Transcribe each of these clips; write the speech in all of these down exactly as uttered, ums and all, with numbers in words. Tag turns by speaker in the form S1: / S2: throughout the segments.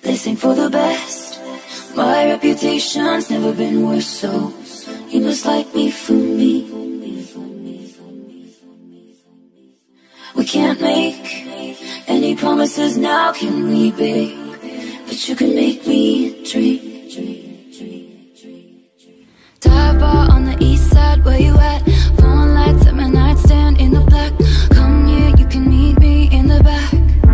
S1: They sing for the best. My reputation's never been worse, so you must like me for me. We can't make any promises now, can we, babe? But you can make me dream. Dive bar on the east side, where you at? Phone lights at my nightstand in the black. Come here, you can meet me in the back.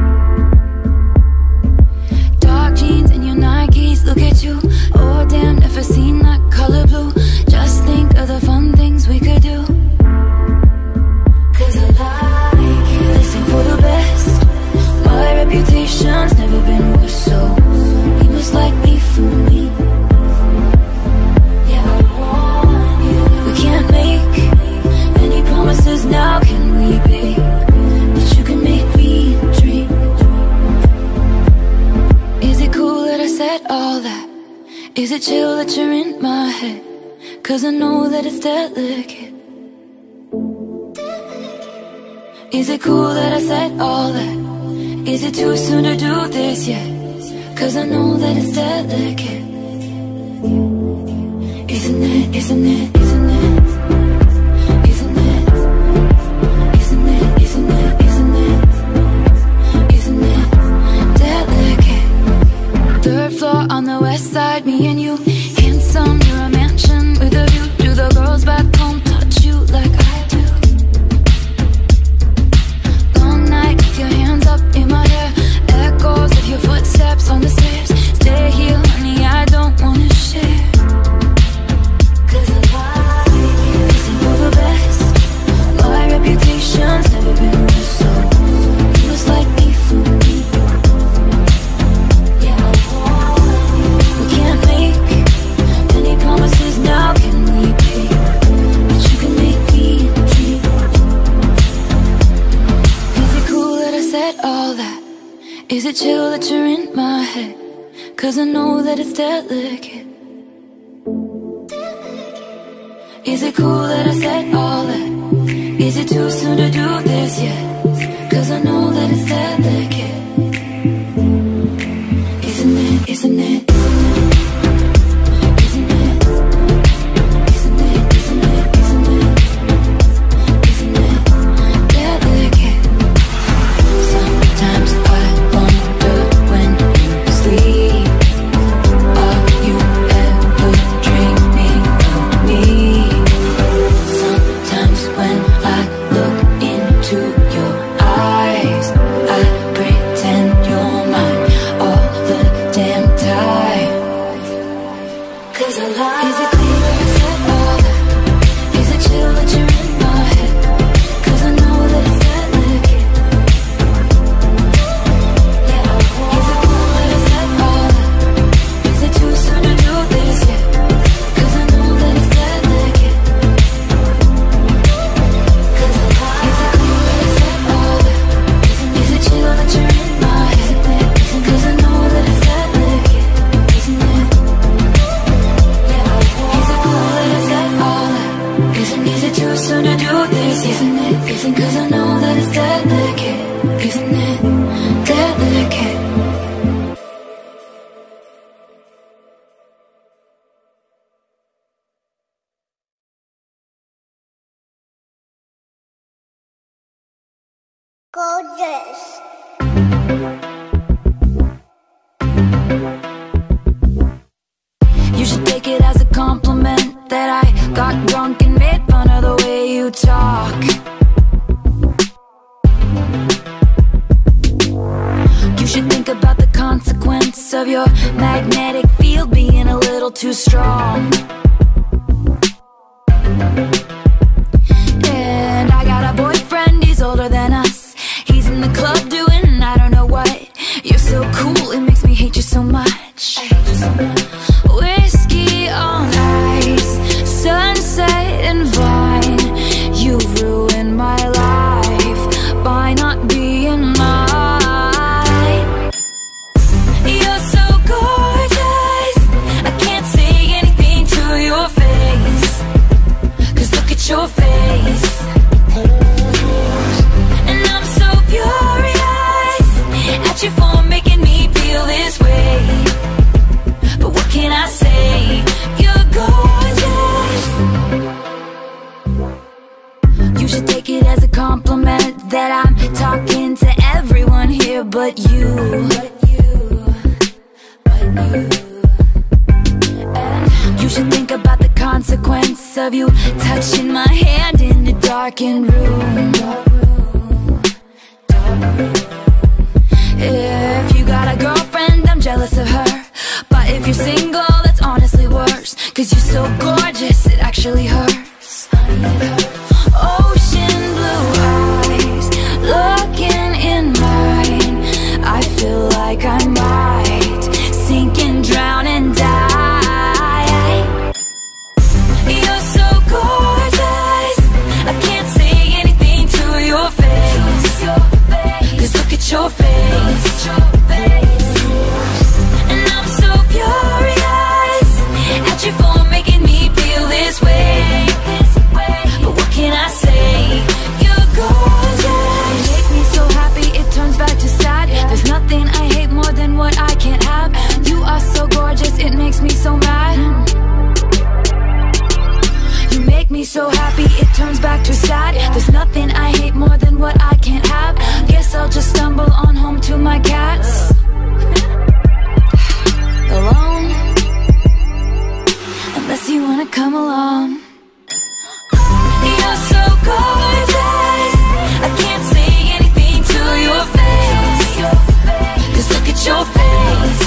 S1: Dark jeans and your Nikes, look at you. Oh damn, never seen that color blue. Just think of the fun things we could do. Cause I like it. Listen for the best. My reputation's never been worse, so you must like me for me. Yeah, I want you. We can't make any promises now, can we, babe? But you can make me dream. Is it cool that I said all that? Is it chill that you're in my head? Cause I know that it's delicate. Is it cool that I said all that? Is it too soon to do this yet? Cause I know that it's delicate. Isn't it, isn't it, isn't it? Isn't it? Isn't it, isn't it, isn't it? Isn't it delicate? Third floor on the west side, me and you. Handsome, you're a mansion with a view. Do the girls back home touch you like I do? Long night, keep your hands up in my hair. Echoes of your footsteps on the stairs. Stay here, honey, I don't wanna share. Cause I like it. Listen for the best. My reputation's never been worse, so you must like me for me. Yeah, I want you. We can't make any promises now, can we, babe? But you can make me dream. Is it cool that I said all that? Is it chill that you're in my head? Cause I know that it's delicate. Is it cool that I said all that? Is it too soon to do this yet? Cause I know that it's delicate. Isn't it, isn't it?
S2: Gorgeous.
S1: You should take it as a compliment that I got drunk and made fun of the way you talk. You should think about the consequence of your magnetic field being a little too strong. And I got a boyfriend, he's older than us. He's in the club doing I don't know what. You're so cool, it makes me hate you so much. I hate you so much. Whiskey on ice, sunset and vine. You ruined my life by not being mine. You're so gorgeous, I can't say anything to your face. Cause look at your face. And I'm so furious at you for making me feel this way. that I'm talking to everyone here but you. But you, but you. And you should think about the consequence of you touching my hand in the darkened room. If you got a girlfriend, I'm jealous of her. But if you're single, that's honestly worse. Cause you're so gorgeous, it actually hurts. Ocean blue eyes, looking in mine. I feel like I might sink and drown and die. You're so gorgeous, I can't say anything to your face. Cause look at your face. And I'm so furious at you for making me feel this way. But what can I say? You're gorgeous. You make me so happy it turns back to sad. There's nothing I hate more than what I can't have. You are so gorgeous, it makes me so mad. You make me so happy it turns back to sad. There's nothing I hate more than what I can't have. Guess I'll just stumble on home to my cats. Alone, unless you wanna come along. You're so gorgeous, I can't say anything to your face. Cause look at your face.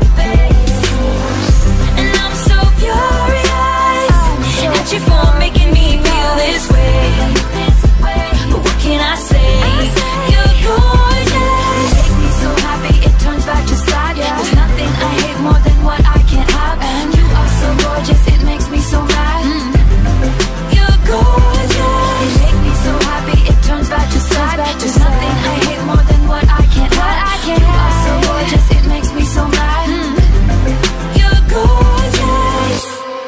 S1: And I'm so furious at you for making me feel this way. But what can I say? You're gorgeous. You make me so happy it turns back to sad. There's nothing I hate more than what I can't have. And you are so gorgeous, it makes me so mad. You're gorgeous. You make me so happy it turns back to sad. There's nothing I hate more than what I can't have. You are so gorgeous, it makes me so mad. You're gorgeous.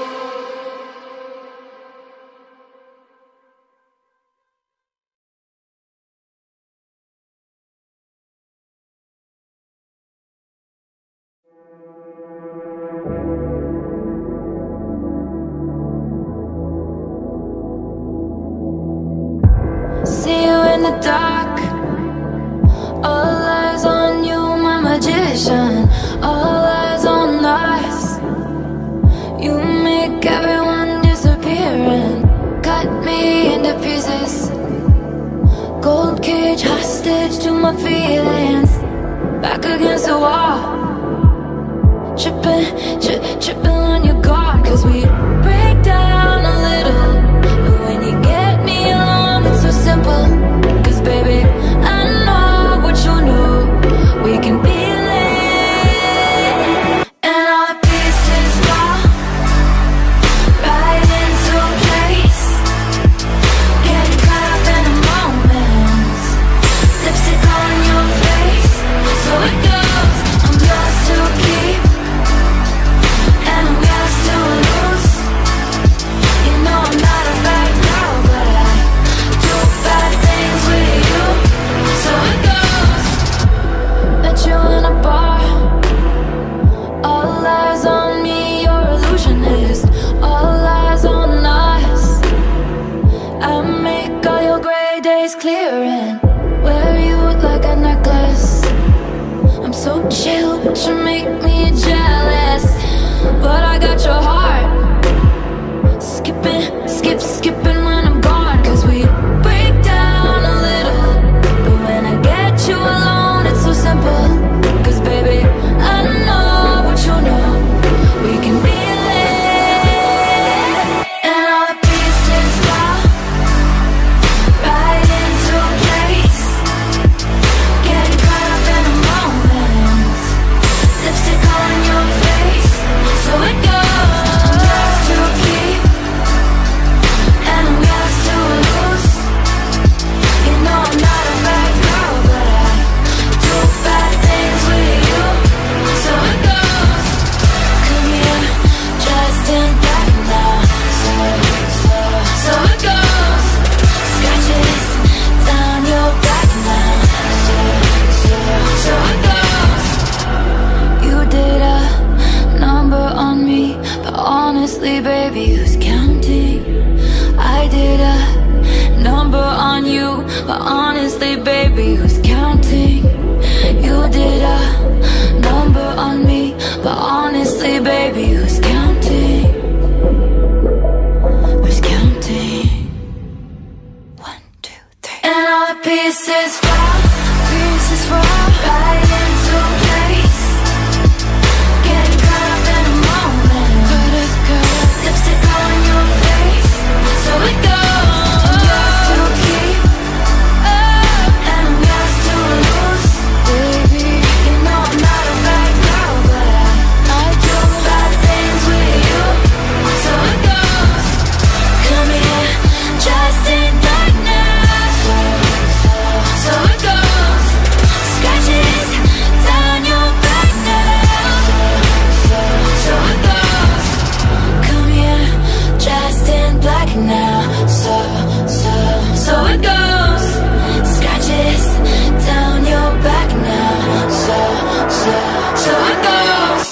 S1: See you in the dark. All eyes on you, my magician. All eyes on us. You make everyone disappear and cut me into pieces. Gold cage hostage to my feelings. Back against the wall. Tripping, tri tripping on your guard. Cause we break down a little. But when you get me alone, it's so simple. Cause baby, I know what you know. We can be late. And all the pieces fall right into place. Getting caught up in the moment. Lipstick on your face. So it goes. I'm yours to keep, and I'm yours to lose. You know I'm not a bad girl, but I do bad things with you. So it goes. Met you in a bar. All eyes on me, you're illusionist. All eyes on us. I make all your gray days clear and wear you like a necklace. I'm so chill, but you make me jealous. But I got your heart. Skipping, skip, skipping when I'm gone. Cause we break down a little. But when I get you alone, it's so simple. Cause baby, I know what you know. We can be late. And all the pieces fall right into place. Getting caught up in the moment. Lipstick on your face. So it goes. I'm yours to keep, and I'm But honestly, baby, who's counting? You did a number on me. But honestly, baby, who's counting? Who's counting? One, two, three. And all the pieces fall, pieces fall right into place. Getting caught up in a moment. Caught up, caught up. Lipstick on your face. So it goes. I'm yours to keep, oh, and I'm yours to lose, baby. You know I'm not a bad girl, but I, I do bad things with you. So it goes. Come here, just in right now. So, so, so it goes. Scratches down your back now. So, so, so it goes. Come here, just in black now. So, so, so it goes. Scratches down your back now. So, so, so it goes.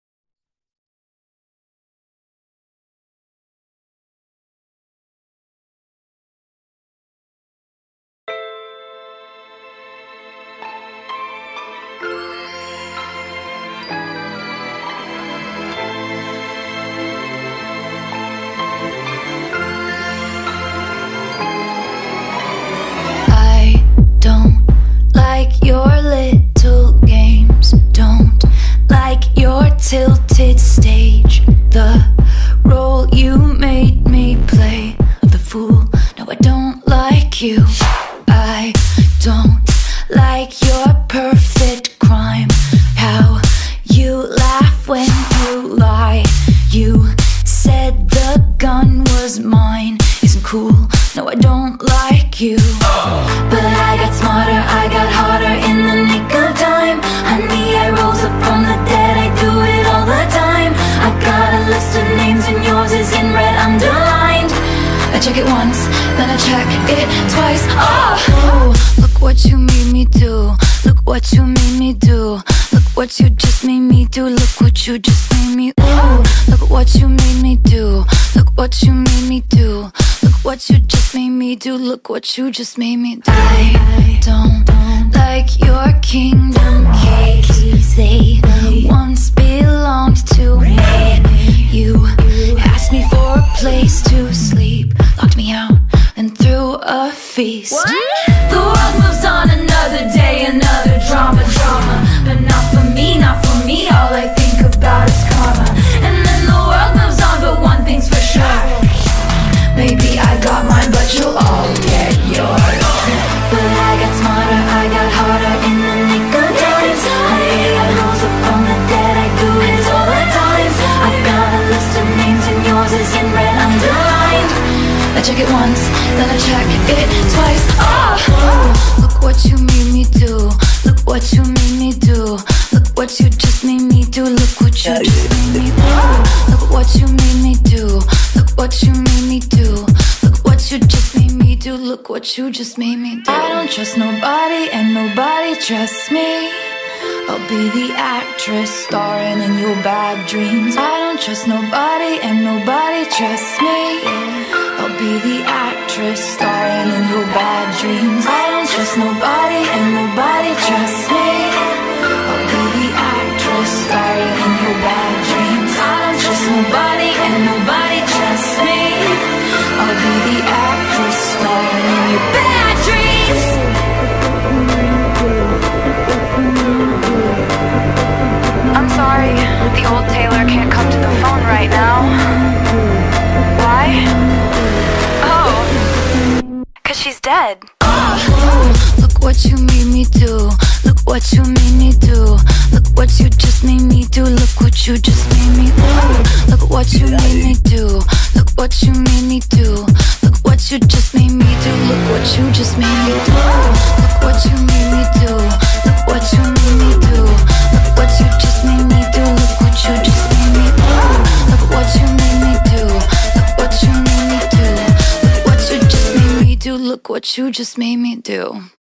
S1: I don't like your little games. Don't like your tilted stage. The role you made me play of the fool. No, I don't like you. I don't like your perfect crime. How you laugh when you lie. You said the gun was mine. Isn't cool. No, I don't like you. But I got smarter, I got harder in the nick of time. Honey, I rose up from the dead, I do it all the time. I got a list of names and yours is in red underlined. I check it once, then I check it twice. Oh, oh, look what you made me do. Look what you made me do. Look what you just made me do. Look what you just made me. Ooh, look what you made me do. Look what you made me do. Look what you just made me do. Look what you just made me do. I don't like your kingdom keys. They once belonged to me. You asked me for a place to sleep, locked me out and threw a feast. What? The world moves on another day, another drama, drama. But not for me, not for me. All I think about is karma. And then the world moves on, but one thing's for sure. Maybe I got mine, but you'll all get yours. But I got smarter, I got harder in the nick of time. Honey, I rose up from the dead, I do it all the time. I got a list of names and yours is in red underlined. I check it once, then I check it twice. Oh, oh, look what you made me do. Look what you made me do. Look what you just made me do. Look what you just made me do. Look what you made me do. Look what you made me do. Look what you just made me do. Look what you just made me do. I don't trust nobody and nobody trusts me. I'll be the actress starring in your bad dreams. I don't trust nobody and nobody trusts me. I'll be the actress starring in your bad dreams. I don't trust nobody and nobody trusts me. I'll be the actress starring in your bad dreams. I don't trust nobody and nobody trusts me. I'll be the actress starring in your bad dreams. I'm sorry, the old Taylor can't come to the phone right now. Why? Oh, 'cause she's dead. Oh, look what you made me do. Look what you made me do. Look what you just made me do. Look what you just made me do. Look what you made me do. Look what you made me do. Look what you just made me do. Look what you just made me do. Look what you made me do. Look what you made me do. Look what you just made me do. Look what you just made me do. Look what you made me do. Look what you made me do. Look what you just made me do. Look what you just made me do.